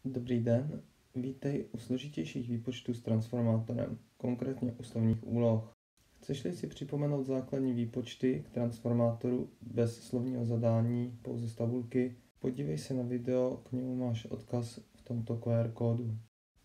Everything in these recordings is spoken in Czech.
Dobrý den, vítej u složitějších výpočtů s transformátorem, konkrétně u slovních úloh. Chceš-li si připomenout základní výpočty k transformátoru bez slovního zadání, pouze z tabulky, podívej se na video, k němu máš odkaz v tomto QR kódu.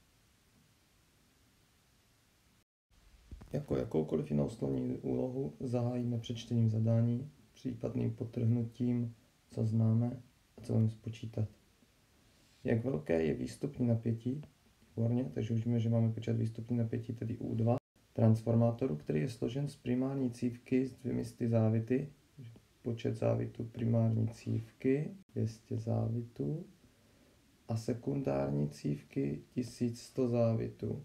Jako jakoukoliv jinou slovní úlohu zahájíme přečtením zadání, případným podtrhnutím, co známe a co máme spočítat. Jak velké je výstupní napětí? Výborně, takže už víme, že máme počet výstupní napětí, tedy U2, transformátoru, který je složen z primární cívky s 200 závity, počet závitů primární cívky, 200 závitů, a sekundární cívky 1100 závitů.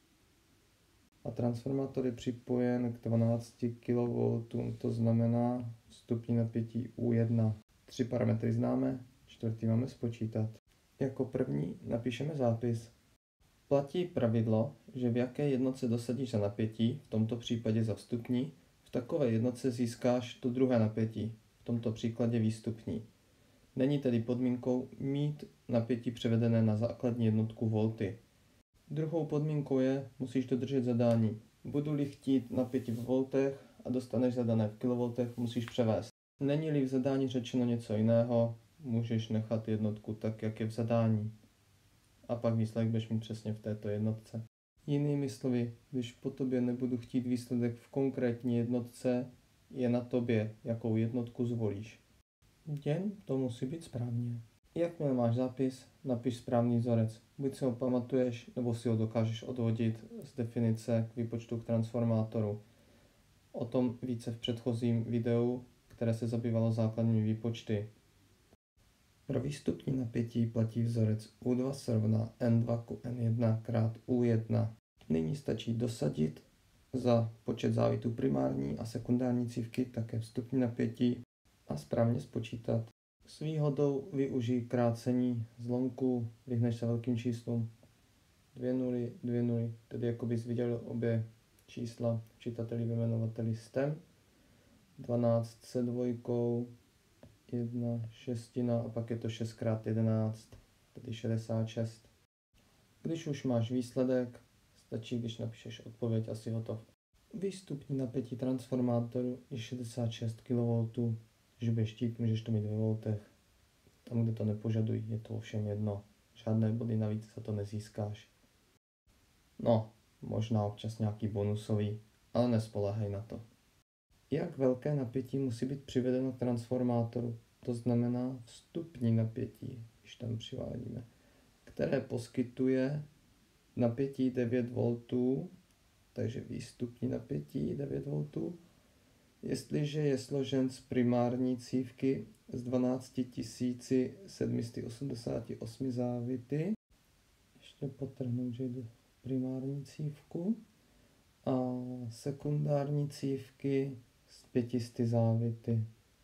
A transformátor je připojen k 12 kV, to znamená vstupní napětí U1. 3 parametry známe, čtvrtý máme spočítat. Jako první napíšeme zápis. Platí pravidlo, že v jaké jednotce dosadíš za napětí, v tomto případě za vstupní, v takové jednotce získáš to druhé napětí, v tomto příkladě výstupní. Není tedy podmínkou mít napětí převedené na základní jednotku volty. Druhou podmínkou je, musíš dodržet zadání. Budu-li chtít napětí v voltech a dostaneš zadané v kilovoltech, musíš převést. Není-li v zadání řečeno něco jiného, můžeš nechat jednotku tak, jak je v zadání. A pak výsledek budeš mít přesně v této jednotce. Jinými slovy, když po tobě nebudu chtít výsledek v konkrétní jednotce, je na tobě, jakou jednotku zvolíš. Jen to musí být správně. Jakmile máš zápis, napiš správný vzorec. Buď si ho pamatuješ, nebo si ho dokážeš odvodit z definice k výpočtu k transformátoru. O tom více v předchozím videu, které se zabývalo základními výpočty. Pro výstupní napětí platí vzorec U2 se rovná N2 ku N1 krát U1. Nyní stačí dosadit za počet závitů primární a sekundární cívky také vstupní napětí a správně spočítat. S výhodou využij krácení zlomku, vyhneš se velkým číslům. 2 nuly, tedy jako bys viděl obě čísla v čitateli vyjmenovateli STEM. 12 se dvojkou, 1 šestina a pak je to 6 krát 11, tedy 66. Když už máš výsledek, stačí, když napíšeš odpověď a jsi hotov. Výstupní napětí transformátoru je 66 kV. Když budeš chtít, můžeš to mít ve voltech. Tam, kde to nepožadují, je to ovšem jedno. Žádné body navíc za to nezískáš. No, možná občas nějaký bonusový, ale nespoléhej na to. Jak velké napětí musí být přivedeno k transformátoru, to znamená vstupní napětí, když tam přivádíme, které poskytuje napětí 9 V, takže výstupní napětí 9 V, jestliže je složen z primární cívky z 12 788 závity, ještě podtrhnout, že jde primární cívku, a sekundární cívky z 500 závity.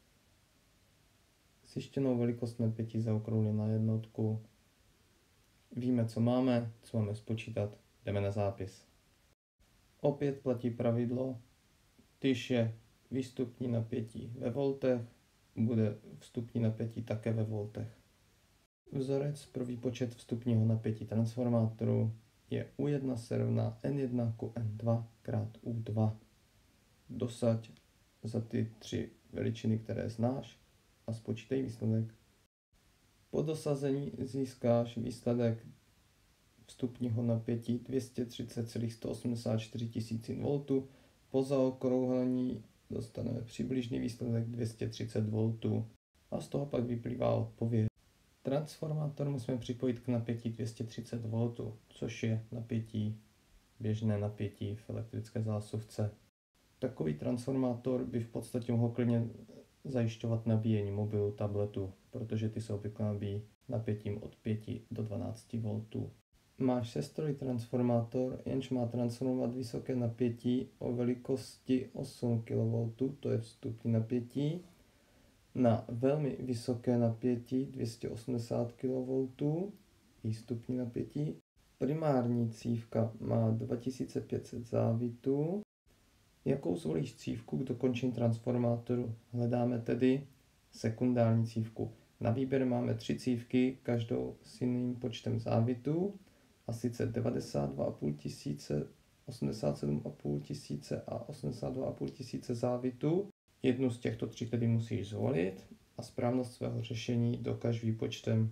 Zjištěnou velikost napětí zaokrouhlí na jednotku. Víme, co máme spočítat, jdeme na zápis. Opět platí pravidlo, když je výstupní napětí ve voltech, bude vstupní napětí také ve voltech. Vzorec pro výpočet vstupního napětí transformátoru je U1 se rovná N1 ku N2 krát U2. Dosaď za ty 3 veličiny, které znáš, a spočítej výsledek. Po dosazení získáš výsledek vstupního napětí 230,184 000 V. Po zaokrouhlení dostaneme přibližný výsledek 230 V. A z toho pak vyplývá odpověď. Transformátor musíme připojit k napětí 230 V, což je napětí, běžné napětí v elektrické zásuvce. Takový transformátor by v podstatě mohl klidně zajišťovat nabíjení mobilu, tabletu, protože ty se obvykle nabíjí napětím od 5 do 12 V. Máš sestroj transformátor, jenž má transformovat vysoké napětí o velikosti 8 kV, to je vstupní napětí, na velmi vysoké napětí 280 kV, výstupní napětí. Primární cívka má 2500 závitů. Jakou zvolíš cívku k dokončení transformátoru? Hledáme tedy sekundární cívku. Na výběr máme 3 cívky, každou s jiným počtem závitů, a sice 92,5 tisíce, 87,5 tisíce a 82,5 tisíce závitů. Jednu z těchto 3 tedy musíš zvolit a správnost svého řešení dokaž výpočtem.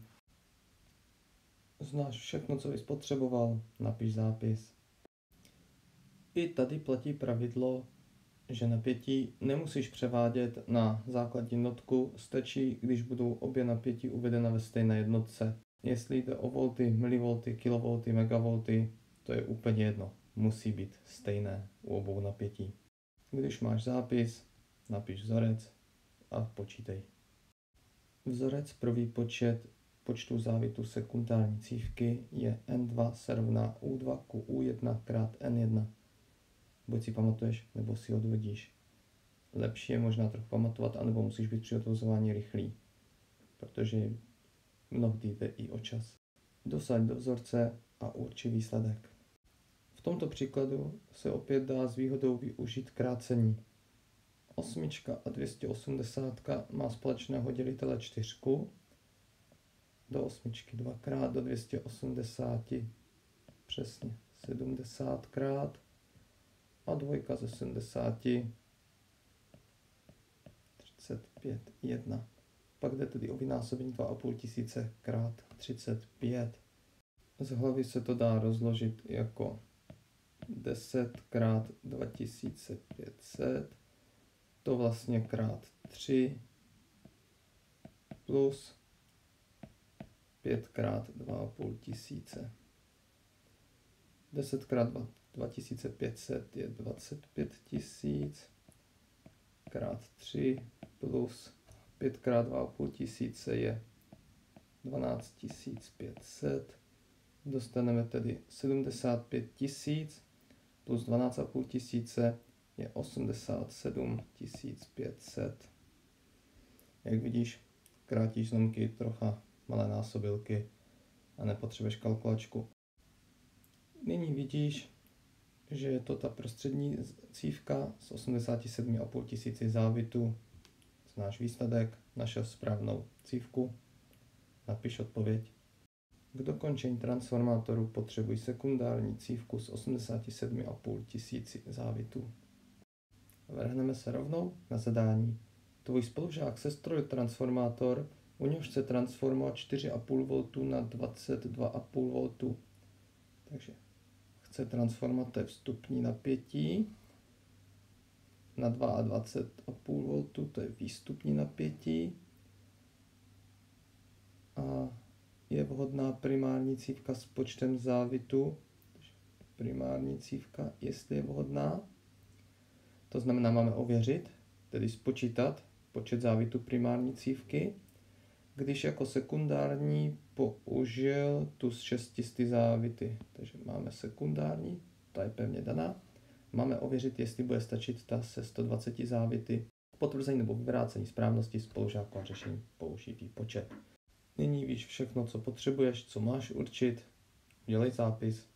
Znáš všechno, co bys potřeboval, napiš zápis. I tady platí pravidlo, že napětí nemusíš převádět na základní jednotku, stačí, když budou obě napětí uvedena ve stejné jednotce. Jestli jde o volty, milivolty, kilovolty, megavolty, to je úplně jedno. Musí být stejné u obou napětí. Když máš zápis, napiš vzorec a počítej. Vzorec pro výpočet počtu závitů sekundární cívky je N2 se rovná U2 ku U1 krát N1. Buď si pamatuješ, nebo si odvodíš. Lepší je možná trochu pamatovat, anebo musíš být při odvozování rychlý, protože mnohdy jde i o čas. Dosaď do vzorce a urči výsledek. V tomto příkladu se opět dá s výhodou využít krácení. 8 a 280 má společného dělitele 4. Do 8 dvakrát, do 280 přesně 70krát a 2 ze 70 35, 1. Pak jde tedy o vynásobení 2,5 tisíce krát 35. Z hlavy se to dá rozložit jako 10 krát 2500, to vlastně krát 3 plus 5 krát 2,5 tisíce. 10 krát 2500 je 25 tisíc krát 3 plus 5 krát 2,5 tisíce je 12 500. Dostaneme tedy 75 tisíc plus 12,5 tisíce je 87 500. Jak vidíš, krátíš zlomky trocha malé násobilky a nepotřebuješ kalkulačku. Nyní vidíš, že je to ta prostřední cívka s 87,5 tisíci závitů. Znáš výsledek, našel správnou cívku, napiš odpověď. K dokončení transformátoru potřebuji sekundární cívku s 87,5 tisíci závitů. Vrhneme se rovnou na zadání. Tvůj spolužák sestrojil transformátor, u něhož chce transformovat 4,5 V na 22,5 V. Takže chce transformovat, to je vstupní napětí, na 22,5 V, to je výstupní napětí. A je vhodná primární cívka s počtem závitů. Primární cívka, jestli je vhodná. To znamená, máme ověřit, tedy spočítat počet závitů primární cívky. Když jako sekundární použil tu s 600 závity. Takže máme sekundární, ta je pevně daná. Máme ověřit, jestli bude stačit ta se 120 závity. Potvrzení nebo vyvrácení správnosti spolužáku a řešení použít výpočet. Nyní víš všechno, co potřebuješ, co máš určit. Dělej zápis.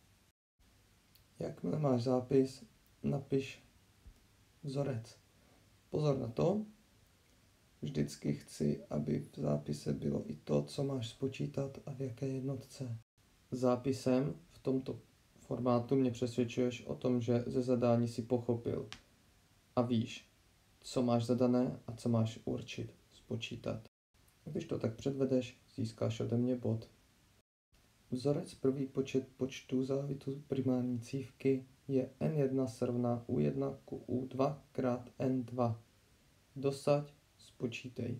Jakmile máš zápis, napiš vzorec. Pozor na to, vždycky chci, aby v zápise bylo i to, co máš spočítat a v jaké jednotce. Zápisem v tomto formátu mě přesvědčuješ o tom, že ze zadání si pochopil a víš, co máš zadané a co máš určit, spočítat. Když to tak předvedeš, získáš ode mě bod. Vzorec pro výpočet počtu závitů primární cívky je N1 se rovná U1 ku U2 krát N2. Dosaď, spočítej.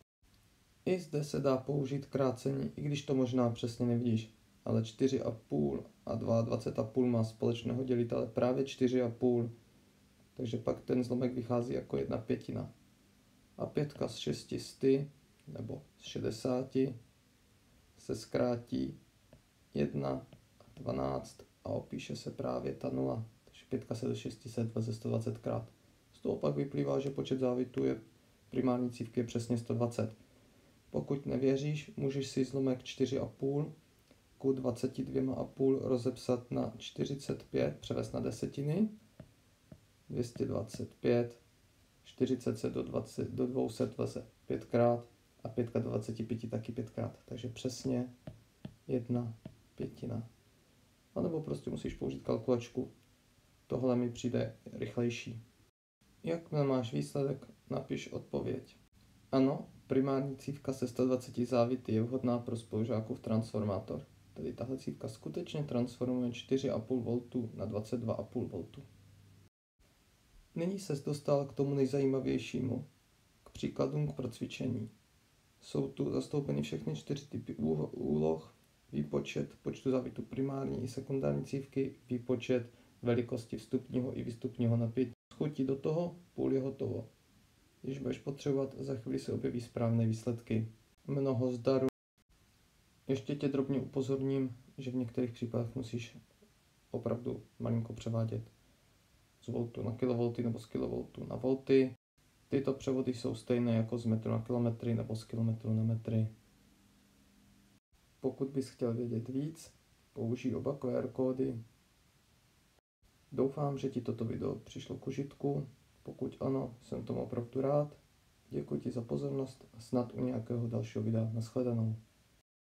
I zde se dá použít krácení, i když to možná přesně nevidíš, ale 4,5 a 22,5 má společného dělitele právě 4,5, takže pak ten zlomek vychází jako 1/5. A 5 z 600 nebo z 60 se zkrátí 1 a 12 a opíše se právě ta 0. Takže 5 se do 600 veze 120krát. Z toho pak vyplývá, že počet závitů je primární cívky je přesně 120. Pokud nevěříš, můžeš si zlomek 4,5 ku 22,5 rozepsat na 45, převést na desetiny, 225, 40 se do 200 veze 5krát, a 5 do 25 taky 5krát. Takže přesně 1/5. A nebo prostě musíš použít kalkulačku. Tohle mi přijde rychlejší. Jakmile máš výsledek, napiš odpověď. Ano, primární cívka se 120 závity je vhodná pro spolužákův transformátor. Tedy tahle cívka skutečně transformuje 4,5 V na 22,5 V. Nyní ses dostal k tomu nejzajímavějšímu, k příkladům k procvičení. Jsou tu zastoupeny všechny 4 typy úloh, výpočet počtu závitů primární i sekundární cívky, výpočet velikosti vstupního i výstupního napětí. Schutí do toho, půl je hotovo. Když budeš potřebovat, za chvíli se objeví správné výsledky. Mnoho zdaru. Ještě tě drobně upozorním, že v některých případech musíš opravdu malinko převádět z voltu na kilovolty nebo z kilovoltu na volty. Tyto převody jsou stejné jako z metru na kilometry nebo z kilometru na metry. Pokud bys chtěl vědět víc, použij oba QR kódy. Doufám, že ti toto video přišlo k užitku. Pokud ano, jsem tomu opravdu rád. Děkuji ti za pozornost a snad u nějakého dalšího videa. Nashledanou.